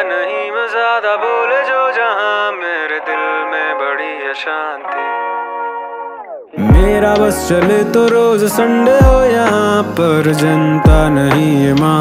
नहीं मैं ज्यादा बोले जो जहां मेरे दिल में बड़ी अशांति। मेरा बस चले तो रोज संडे हो यहाँ पर जनता नहीं ये